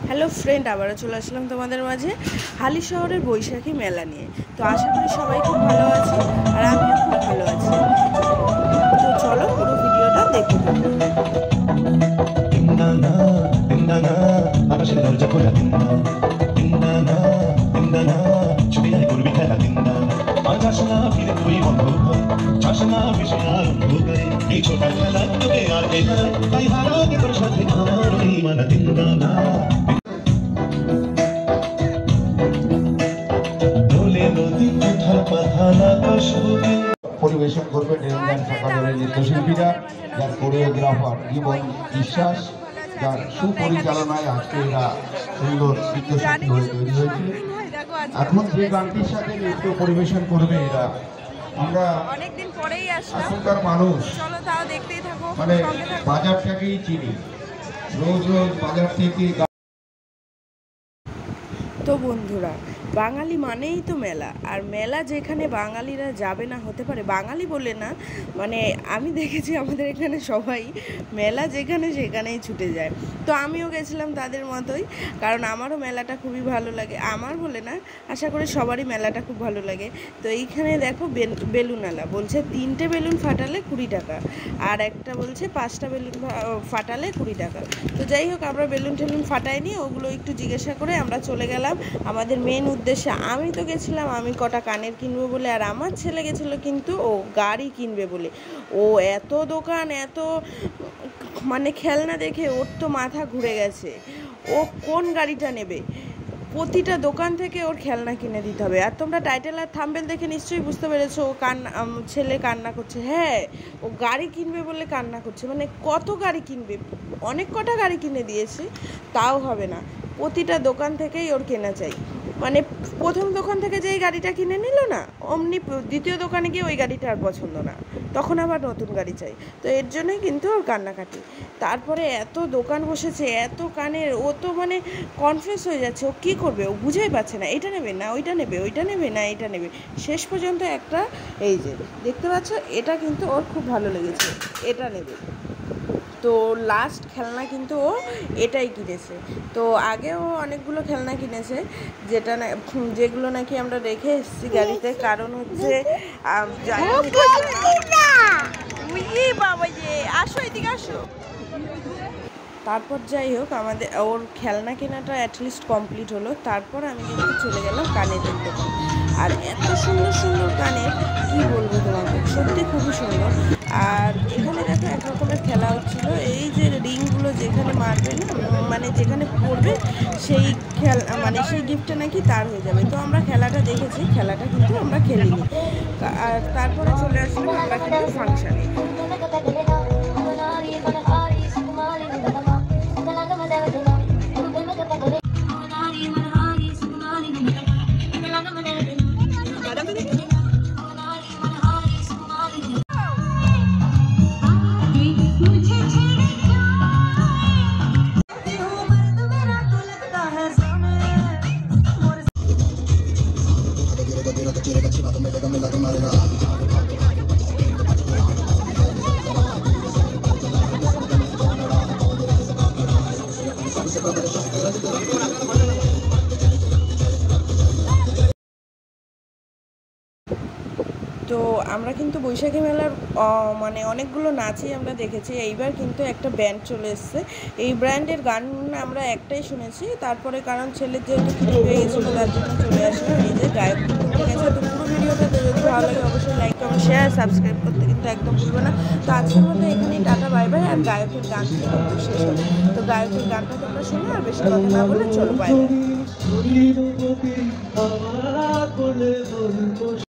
Hello friend, আবারও চলে আসলাম তোমাদের মাঝে হালি শহরের বৈশাখী মেলা নিয়ে। তো আশা করি সবাই খুব ভালো আছে আর আমিও খুব ভালো আছি। তো চলো পুরো ভিডিওটা দেখতে থাকো। পরিবেশন করবেন নিরঞ্জন শাখাদলের নৃত্যশিল্পীরা, যার কোরিওগ্রাফার জীবন বিশ্বাস, যার সুপরিচালনায় আজকে এরা সুন্দর নৃত্যশিল্পী হয়ে তৈরি হয়েছে। এখন যে গানটির সাথে নৃত্য পরিবেশন করবে এরা, আমরা অনেকদিন পরেই আসলাম। এখনকার মানুষ চলো তাও দেখতেই থাকো, মানে বাজারটাকেই চিনি, রোজ রোজ বাজার থেকে। তো বন্ধুরা, বাঙালি মানেই তো মেলা, আর মেলা যেখানে বাঙালিরা যাবে না হতে পারে, বাঙালি বলে না, মানে আমি দেখেছি আমাদের এখানে সবাই মেলা যেখানে সেখানেই ছুটে যায়। তো আমিও গেছিলাম তাদের মতোই, কারণ আমারও মেলাটা খুবই ভালো লাগে। আমার বলে না, আশা করি সবারই মেলাটা খুব ভালো লাগে। তো এইখানে দেখো বেলুন আলা বলছে 3টে বেলুন ফাটালে 20 টাকা, আর একটা বলছে 5টা বেলুন ফাটালে 20 টাকা। তো যাই হোক, আমরা বেলুন টেলুন ফাটাইনি, ওগুলো একটু জিজ্ঞাসা করে আমরা চলে গেলাম আমাদের মেন উদ্দেশ্যে। আমি তো গেছিলাম আমি কটা কানের কিনবো বলে, আর আমার ছেলে গেছিলো কিন্তু ও গাড়ি কিনবে বলে। ও এত দোকান, এত মানে খেলনা দেখে ওর তো মাথা ঘুরে গেছে। ও কোন গাড়িটা নেবে, প্রতিটা দোকান থেকে ওর খেলনা কিনে দিতে হবে। আর তোমরা টাইটেল আর থাম্বনেল দেখে নিশ্চয়ই বুঝতে পেরেছো ও ছেলে কান্না করছে। হ্যাঁ, ও গাড়ি কিনবে বলে কান্না করছে। মানে কত গাড়ি কিনবে, অনেক কটা গাড়ি কিনে দিয়েছে, তাও হবে না। প্রতিটা দোকান থেকেই ওর কেনা চাই। মানে প্রথম দোকান থেকে যেই গাড়িটা কিনে নিল না, অমনি দ্বিতীয় দোকানে গিয়ে ওই গাড়িটা আর পছন্দ না, তখন আবার নতুন গাড়ি চাই। তো এর জন্যই কিন্তু ওর কান্নাকাটি। তারপরে এত দোকান বসেছে, এত কানের, ও তো মানে কনফিউজ হয়ে যাচ্ছে। ও কী করবে, ও বুঝেই পাচ্ছে না, এটা নেবে না ওইটা নেবে, ওইটা নেবে না এটা নেবে। শেষ পর্যন্ত একটা, এই যে দেখতে পাচ্ছ, এটা কিন্তু ওর খুব ভালো লেগেছে, এটা নেবে। তো লাস্ট খেলনা কিন্তু ও এটাই কিনেছে। তো আগেও অনেকগুলো খেলনা কিনেছে, যেগুলো নাকি আমরা রেখে এসেছি গাড়িতে, কারণ হচ্ছে আসো এদিকে আসো। তারপর যাই হোক, আমাদের ওর খেলনা কেনাটা অ্যাটলিস্ট কমপ্লিট হলো। তারপর আমি কিন্তু চলে গেলাম কানের দোকান। আর এত সুন্দর সুন্দর কানের, কী বলবো তোমাকে, সত্যি খুবই সুন্দর। আর এখানে দেখো এক রকমের খেলা হচ্ছিলো, এই যে রিংগুলো যেখানে মারবে না, মানে যেখানে পড়বে সেই মানে সেই গিফটটা নাকি তার হয়ে যাবে। তো আমরা খেলাটা দেখেছি, খেলাটা কিন্তু আমরা খেলিনি। আর তারপরে চলে আসলাম আমরা কিন্তু ফাংশানে। তো আমরা কিন্তু বৈশাখী মেলার মানে অনেকগুলো নাচই আমরা দেখেছি। এইবার কিন্তু একটা ব্যান্ড চলে এসছে। এই ব্র্যান্ডের গান আমরা একটাই শুনেছি, তারপরে কারণ ছেলের যেহেতু খিদে পেয়ে গেছিলো তার জন্য চলে আসলাম। এই যে গায়ক ঠিক আছে। তো পুরো ভিডিওটা যদি ভালো লাগে অবশ্যই লাইক কমেন্ট শেয়ার সাবস্ক্রাইব করতে কিন্তু একদম ভুলবে না। তো আজকের মতো এখানেই টাটা বাই বাই। আর গায়কের গান কিন্তু শেষ হবে, তো গায়কের গানটা তোমরা শুনে আর বেশি কথা না বলে চলো বাই বাই।